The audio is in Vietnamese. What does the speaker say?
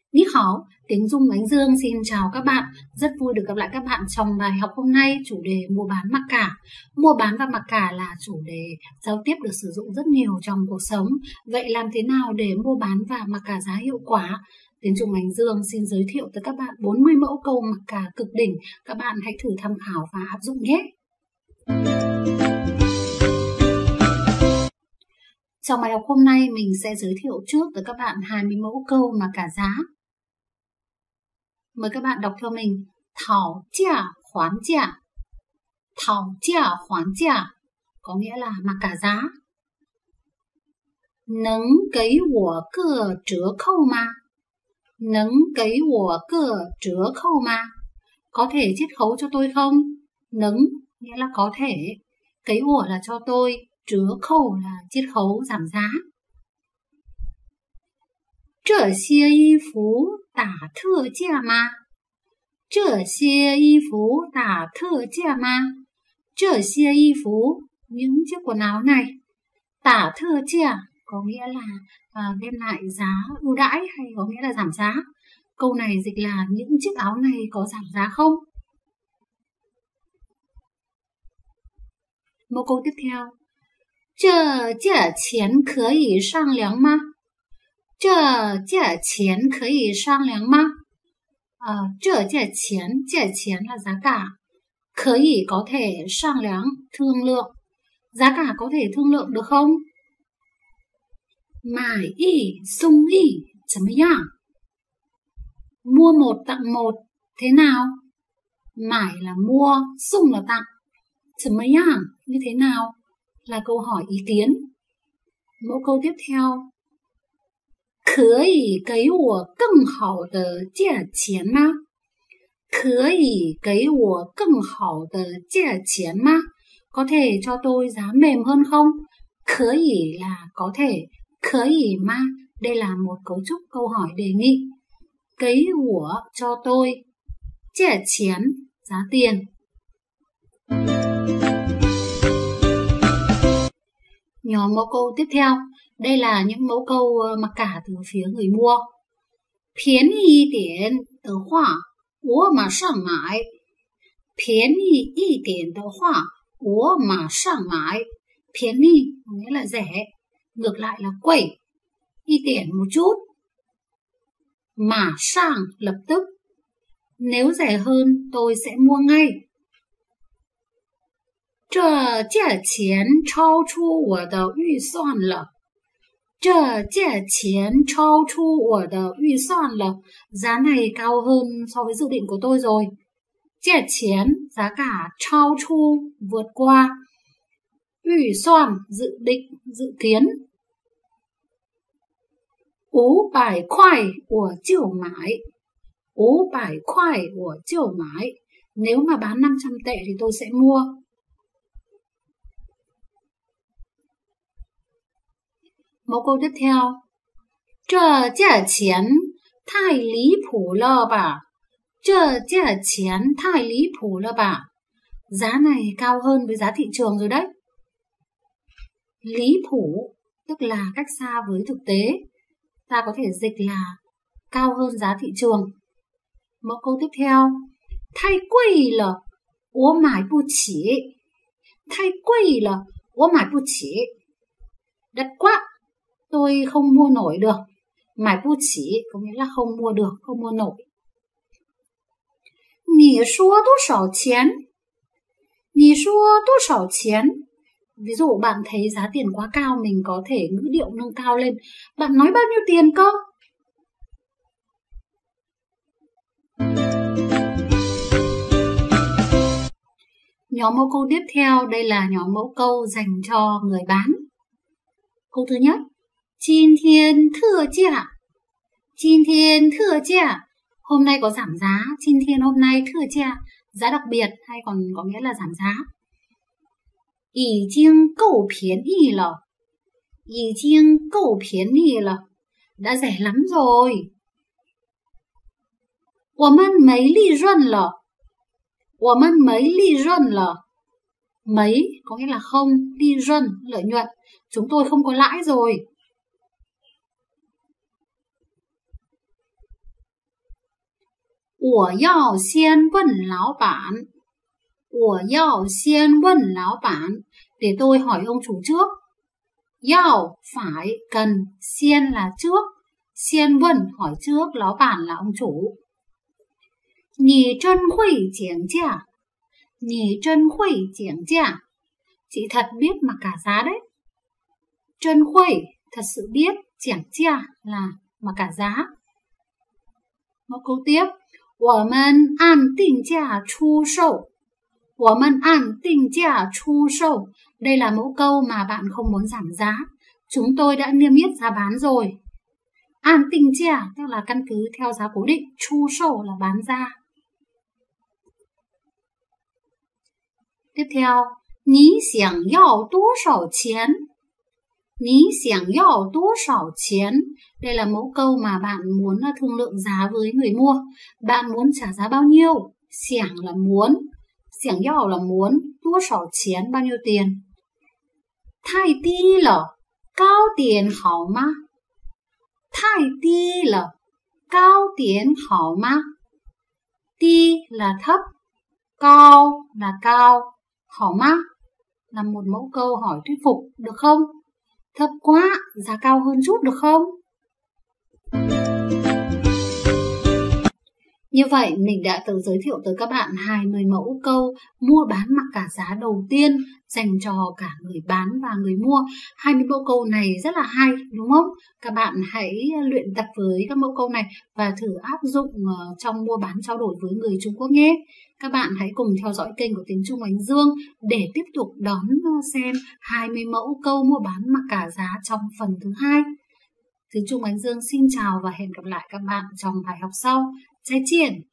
Ní hảo, tiếng Dung Ánh Dương xin chào các bạn. Rất vui được gặp lại các bạn trong bài học hôm nay, chủ đề mua bán mặc cả. Mua bán và mặc cả là chủ đề giao tiếp được sử dụng rất nhiều trong cuộc sống. Vậy làm thế nào để mua bán và mặc cả giá hiệu quả? Tiếng Dung Ánh Dương xin giới thiệu tới các bạn 40 mẫu câu mặc cả cực đỉnh. Các bạn hãy thử tham khảo và áp dụng nhé. Trong bài học hôm nay mình sẽ giới thiệu trước tới các bạn 20 mẫu câu mặc cả giá. Mời các bạn đọc theo mình. Thảo giá hoán giá. Thảo giá hoán giá có nghĩa là mặc cả giá. Nấng给我个折扣吗? Nấng给我个折扣吗? Có thể chiết khấu cho tôi không? Nấng nghĩa là có thể. Cái của là cho tôi. Trớ khẩu là chiết khấu giảm giá. 这些衣服打特价吗? 这些衣服打特价吗? 这些衣服 những chiếc quần áo này. 打特价 có nghĩa là đem lại giá ưu đãi hay có nghĩa là giảm giá. Câu này dịch là những chiếc áo này có giảm giá không? Một câu tiếp theo. 这价钱可以商量吗? 这价钱可以商量吗? 这价钱 là giá cả. 可以 có thể, 商量 thương lượng. Giá cả có thể thương lượng được không? 买一送一怎么样? Mua một tặng một thế nào? Mải là mua, sung là tặng. 怎么样 như thế nào? Là câu hỏi ý kiến. Mẫu câu tiếp theo. 可以给我更好的价钱吗? 可以给我更好的价钱吗? Có thể cho tôi giá mềm hơn không? 可以 là có thể. 可以吗? Đây là một cấu trúc câu hỏi đề nghị. 给我 cho tôi. 价钱 giá tiền. Nhóm mẫu câu tiếp theo. Đây là những mẫu câu mặc cả từ phía người mua. 便宜一点的话我马上买. 便宜一点的话我马上买. 便宜có nghĩa là rẻ, ngược lại là quẩy. 一点 một chút. 马上 lập tức. Nếu rẻ hơn tôi sẽ mua ngay. 这价钱超出我的预算了. 这价钱超出我的预算了. Giá này cao hơn so với dự định của tôi rồi. 价钱 giá cả, 超出 vượt qua. 预算 dự định, dự kiến. 500块我就买. 500块我就买. Nếu mà bán 500 tệ thì tôi sẽ mua. Mẫu câu tiếp theo. 这价钱太离谱了吧? 这价钱太离谱了吧? Giá này cao hơn với giá thị trường rồi đấy. Lý phủ tức là cách xa với thực tế. Ta có thể dịch là cao hơn giá thị trường. Mẫu câu tiếp theo. 太贵了我买不起. 太贵了我买不起. Đắt quá, tôi không mua nổi được. Mải bu chỉ có nghĩa là không mua được, không mua nổi. 你说多少钱? 你说多少钱? Ví dụ bạn thấy giá tiền quá cao, mình có thể ngữ điệu nâng cao lên. Bạn nói bao nhiêu tiền cơ? Nhóm mẫu câu tiếp theo, đây là nhóm mẫu câu dành cho người bán. Câu thứ nhất. 今天特价. 今天特价. Hôm nay có giảm giá. 今天 hôm nay, 特价 giá đặc biệt hay còn có nghĩa là giảm giá. 已经够便宜了. 已经够便宜了. Đã rẻ lắm rồi. 我们没利润了. 我们没利润了. Mấy có nghĩa là không,利润lợi nhuận. Chúng tôi không có lãi rồi. 我要先问老板，我要先问老板, để tôi hỏi ông chủ trước. Yào phải, cần, xiên là trước, xiên vân hỏi trước, lão bản là ông chủ. Nì trân khuy giảng giá, nì trân khuy giảng giá, chị thật biết mà cả giá đấy. Trân khuy, thật sự biết, giảng giá là mà cả giá. Một câu tiếp. 我们按定价出售，我们按定价出售. Đây là mẫu câu mà bạn không muốn giảm giá. Chúng tôi đã niêm yết giá bán rồi. An tinh giá tức là căn cứ theo giá cố định, chu sổ là bán ra. Tiếp theo, 你想要多少钱? 你想要多少钱? Đây là mẫu câu mà bạn muốn thương lượng giá với người mua. Bạn muốn trả giá bao nhiêu? Xiảng là muốn, xiảng yào là muốn,多少钱 bao nhiêu tiền. 太低了，高点好吗？太低了，高点好吗？ Đi là thấp, cao là cao, hảo má là một mẫu câu hỏi thuyết phục, được không? Thấp quá, giá cao hơn chút được không? Như vậy mình đã tự giới thiệu tới các bạn 20 mẫu câu mua bán mặc cả giá đầu tiên dành cho cả người bán và người mua. 20 mẫu câu này rất là hay đúng không? Các bạn hãy luyện tập với các mẫu câu này và thử áp dụng trong mua bán trao đổi với người Trung Quốc nhé. Các bạn hãy cùng theo dõi kênh của Tiếng Trung Ánh Dương để tiếp tục đón xem 20 mẫu câu mua bán mặc cả giá trong phần thứ 2. Tiếng Trung Ánh Dương xin chào và hẹn gặp lại các bạn trong bài học sau. 再见。